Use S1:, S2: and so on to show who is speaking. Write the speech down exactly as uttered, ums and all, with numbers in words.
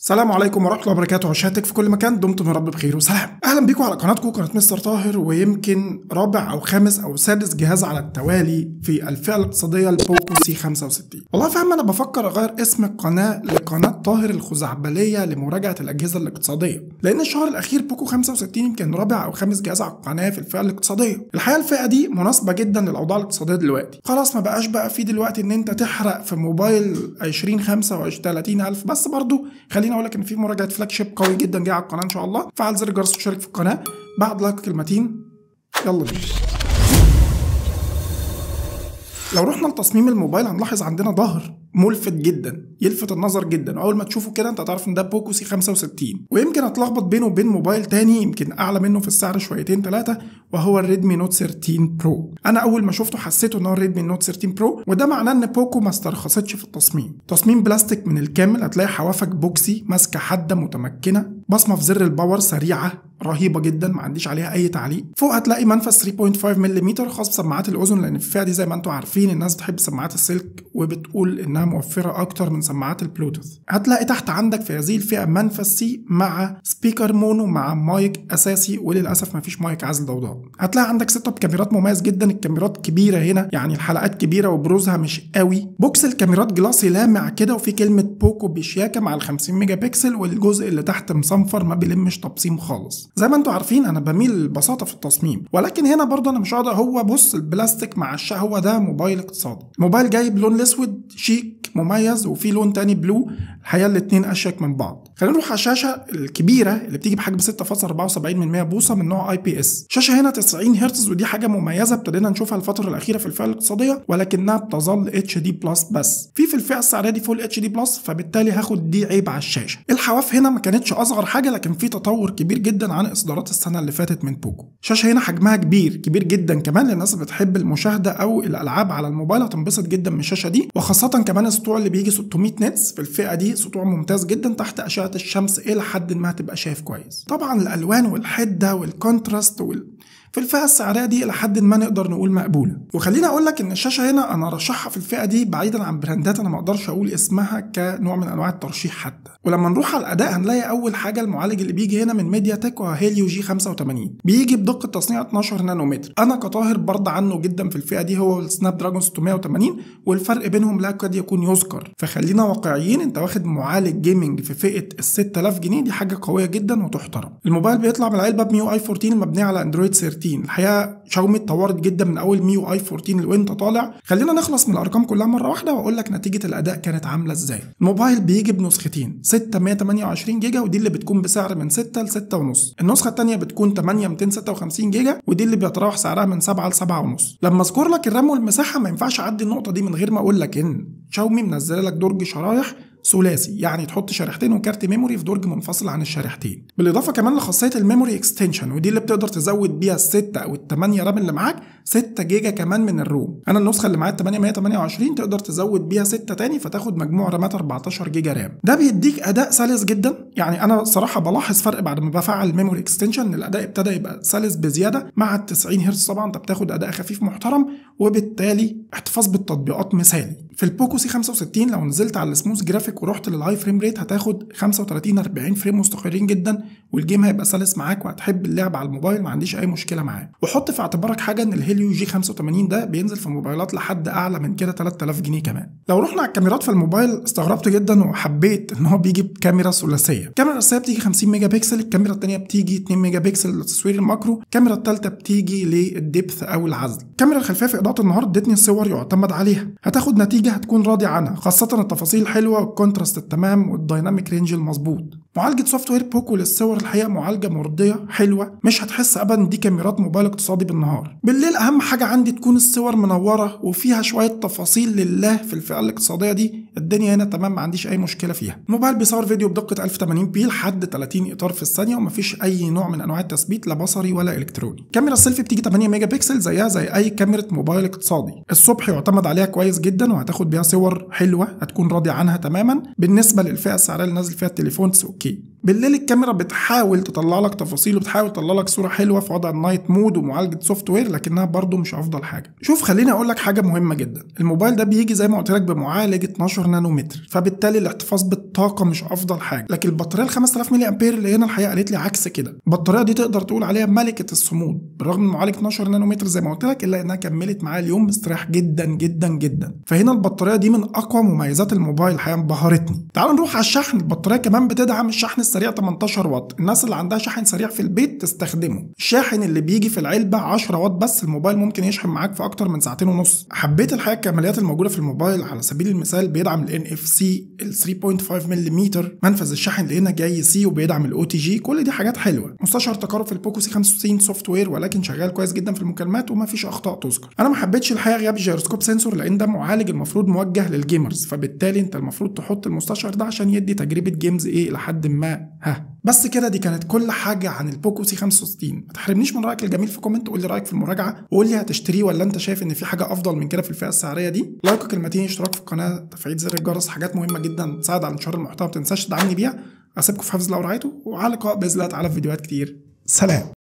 S1: السلام عليكم ورحمة الله وبركاته. عشاتك في كل مكان، دمتم يا رب بخير وسلام. أهلا بيكم على قناتكم قناة مستر طاهر، ويمكن رابع أو خامس أو سادس جهاز على التوالي في الفئة الاقتصادية البوكو سي خمسة وستين. والله فاهم، أنا بفكر أغير اسم القناة لقناة طاهر الخزعبلية لمراجعة الأجهزة الاقتصادية، لأن الشهر الأخير بوكو خمسة وستين يمكن رابع أو خامس جهاز على القناة في الفئة الاقتصادية. الحقيقة الفئة دي مناسبة جدا للأوضاع الاقتصادية دلوقتي، خلاص ما بقاش بقى في دلوقتي إن أنت تحرق في موبايل عشرين خمسة وعشرين تلاتين ألف، بس برضو خليني أقول لك إن في مراجعة فلاج شيب قوي جدا جاي على القناه ان شاء الله. فعل زر الجرس وشارك في القناه. بعد لايك كلمتين يلا بينا. لو رحنا لتصميم الموبايل هنلاحظ عندنا ظهر ملفت جدا، يلفت النظر جدا. اول ما تشوفه كده انت هتعرف ان ده بوكو سي خمسة وستين، ويمكن هتلخبط بينه وبين موبايل تاني يمكن اعلى منه في السعر شويتين ثلاثه، وهو الريدمي نوت تلتاشر برو. انا اول ما شفته حسيته ان هو الريدمي نوت تلتاشر برو، وده معناه ان بوكو ما استرخصتش في التصميم. تصميم بلاستيك من الكامل، هتلاقي حوافك بوكسي ماسكه حاده متمكنه، بصمه في زر الباور سريعه رهيبه جدا ما عنديش عليها اي تعليق. فوق هتلاقي منفذ ثلاثة فاصلة خمسة ملم خاص بسماعات الاذن، لان في الفئه دي زي ما انتم عارفين الناس بتحب سماعات السلك وبتقول انها موفره اكتر من سماعات البلوتوث. هتلاقي تحت عندك في هذه الفئه منفذ سي مع سبيكر مونو مع مايك اساسي، وللاسف ما فيش مايك عزل ضوضاء. هتلاقي عندك سيت اب كاميرات مميز جدا، الكاميرات كبيره هنا يعني الحلقات كبيره وبروزها مش قوي. بوكس الكاميرات جلاسي لامع كده، وفي كلمه بوكو بشياكه مع ال خمسين ميجا بكسل، والجزء اللي تحت مصنفر ما بيلمش تبصيم خالص. زي ما انتم عارفين انا بميل للبساطه في التصميم، ولكن هنا برضه انا مش هقدر. هو بص البلاستيك مع الشا، هو ده موبايل اقتصادي. الموبايل جاي بلون الاسود شيك مميز، وفي لون تاني بلو، الحقيقه الاثنين اشيك من بعض. خلينا نروح على الشاشه الكبيره اللي بتيجي بحجم ستة فاصلة أربعة وسبعين بوصه من نوع اي بي اس. شاشه هنا تسعين هرتز، ودي حاجه مميزه ابتدينا نشوفها الفتره الاخيره في الفئه الاقتصاديه، ولكنها بتظل اتش دي بلس بس. في في الفئه السعريه دي فول اتش دي بلس، فبالتالي هاخد دي عيب على الشاشه. الحواف هنا ما كانتش اصغر حاجه، لكن في تطور كبير جدا عن اصدارات السنه اللي فاتت من بوكو. الشاشه هنا حجمها كبير كبير جدا كمان، للناس اللي بتحب المشاهده او الالعاب على الموبايل هتنبسط جدا من الشاشه دي، وخاصه كمان السطوع اللي بيجي ستمية نتس في الفئه دي سطوع ممتاز جدا تحت اشعه الشمس الى حد ما هتبقى شايف كويس. طبعا الالوان والحده والكونتراست وال في الفئه السعريه دي الى حد ما نقدر نقول مقبوله. وخليني اقول لك ان الشاشه هنا انا رشحها في الفئه دي بعيدا عن براندات انا ما اقدرش اقول اسمها كنوع من انواع الترشيح حتى. ولما نروح على الاداء هنلاقي اول حاجه المعالج اللي بيجي هنا من ميديا تك وهو هيليو جي خمسة وتمانين، بيجي بدقه تصنيع اتناشر نانومتر. انا كطاهر برضى عنه جدا في الفئه دي، هو السناب دراجون ستمية وتمانين، والفرق بينهم لا يكاد يكون يذكر. فخلينا واقعيين، انت واخد معالج جيمنج في فئه ال ستة آلاف جنيه، دي حاجه قويه جدا وتحترم. الموبايل بيطلع من العلبه بميو اي أربعتاشر المبنيه على اندرويد تلتاشر. الحقيقه شاومي اتطورت جدا من اول ميو اي أربعتاشر اللي وانت طالع. خلينا نخلص من الارقام كلها مره واحده واقول لك نتيجه الاداء كانت عامله ازاي. الموبايل بيجي بنسختين، ستة مية وتمانية وعشرين جيجا، ودي اللي بتكون بسعر من ستة ل ستة ونص. النسخه الثانيه بتكون تمانية ميتين وستة وخمسين جيجا، ودي اللي بيتراوح سعرها من سبعة ل سبعة ونص. لما اذكر لك الرام والمساحه ما ينفعش اعدي النقطه دي من غير ما اقول لك ان شاومي منزله لك درج شرايح ثلاثي، يعني تحط شريحتين وكارت ميموري في درج منفصل عن الشريحتين، بالاضافه كمان لخاصيه الميموري اكستنشن، ودي اللي بتقدر تزود بيها الستة او الثمانية رام اللي معاك ستة جيجا كمان من الروم. انا النسخه اللي معايا تمانية مية وتمانية وعشرين تقدر تزود بيها ستة تاني، فتاخد مجموع رامات أربعتاشر جيجا رام. ده بيديك اداء سلس جدا، يعني انا صراحه بلاحظ فرق بعد ما بفعل الميموري اكستنشن، الاداء ابتدى يبقى سلس بزياده مع ال تسعين هرتز. طبعا انت بتاخد اداء خفيف محترم، وبالتالي احتفاظ بالتطبيقات مثالي. في البوكو سي خمسة وستين لو نزلت على السموث جرافيك ورحت للهاي فريم ريت هتاخد خمسة وتلاتين أربعين فريم مستقرين جدا، والجيم هيبقى سلس معاك وهتحب اللعب على الموبايل، ما عنديش اي مشكله معاه. وحط في اعتبارك حاجه ان الهيليو جي خمسة وتمانين ده بينزل في موبايلات لحد اعلى من كده تلات آلاف جنيه كمان. لو رحنا على الكاميرات في الموبايل استغربت جدا وحبيت ان هو بيجي بكاميرا ثلاثيه. الكاميرا الاساسيه بتيجي خمسين ميجا بكسل، الكاميرا الثانيه بتيجي اتنين ميجا بكسل لتصوير الماكرو، الكاميرا الثالثه بتيجي للديبث او العزل. الكاميرا الخلفيه في اضاءه النهار ادتني الصور يعتمد عليها، هتاخد نتيجه هتكون راضي عنها، خاصه التفاصيل الحلوه والكونتراست التمام والدايناميك رينج المظبوط. معالجه سوفت وير بوكو للصور الحقيقه معالجه مرضيه حلوه، مش هتحس ابدا دي كاميرات موبايل اقتصادي بالنهار. بالليل اهم حاجه عندي تكون الصور منوره وفيها شويه تفاصيل لله. في الفئه الاقتصاديه دي الدنيا هنا تمام، ما عنديش اي مشكله فيها. الموبايل بيصور فيديو بدقه ألف وتمانين بي لحد تلاتين اطار في الثانيه، ومفيش اي نوع من انواع التثبيت لا بصري ولا الكتروني. كاميرا السيلفي بتيجي تمانية ميجا بكسل زيها زي اي كاميرا موبايل اقتصادي. الصبح يعتمد عليها كويس جدا، وهتاخد بيها صور حلوه هتكون راضي عنها تماما. بالنسبه للفئه السعريه اللي نازل فيها التليفون اوكي. بالليل الكاميرا بتحاول تطلع لك تفاصيل وبتحاول تطلع لك صوره حلوه في وضع النايت مود ومعالجه سوفت وير، لكنها برضو مش افضل حاجه. شوف خليني اقول لك حاجه مهمه جدا، الموبايل ده بيجي زي ما قلت لك بمعالج اتناشر نانومتر، فبالتالي الاحتفاظ بالطاقه مش افضل حاجه. لكن البطاريه ال خمسة آلاف ملي امبير اللي هنا الحقيقه قالت لي عكس كده، البطاريه دي تقدر تقول عليها ملكه الصمود، بالرغم من معالج اتناشر نانومتر زي ما قلت لك، الا انها كملت معايا اليوم مستريح جدا جدا جدا. فهنا البطاريه دي من اقوى مميزات الموبايل الحقيقه، انبهرتني. تعالوا نروح على الشحن. البطاريه كمان بتدعم الشحن السريع تمنتاشر واط، الناس اللي عندها شاحن سريع في البيت تستخدمه. الشاحن اللي بيجي في العلبه عشرة واط بس، الموبايل ممكن يشحن معاك في اكتر من ساعتين ونص. حبيت الحقيقه الكماليات الموجوده في الموبايل، على سبيل المثال بيدعم ال إن إف سي ال ثلاثة فاصلة خمسة ملم، منفذ الشحن اللي هنا جاي سي، وبيدعم الاو تي جي. كل دي حاجات حلوه. مستشعر تقارب في البوكو سي خمسة وستين سوفت وير، ولكن شغال كويس جدا في المكالمات وما فيش اخطاء تذكر. انا ما حبيتش الحقيقه غياب الجيروسكوب سنسور، لان ده معالج المفروض موجه للجيمرز، فبالتالي انت المفروض تحط المستشعر ده عشان يدي تجربه جيمز ايه لحد ما. ها بس كده، دي كانت كل حاجه عن البوكو سي خمسة وستين. ما تحرمنيش من رايك الجميل في كومنت، قول لي رايك في المراجعه، وقول لي هتشتريه ولا انت شايف ان في حاجه افضل من كده في الفئه السعريه دي. لايك وكلمتين، اشتراك في القناه، تفعيل زر الجرس، حاجات مهمه جدا تساعد على انتشار المحتوى، ما تنساش تدعمني بيها. اسيبكم في حفظ الله ورعايته، وعلى لقاء باذن الله تعالى في فيديوهات كتير. سلام.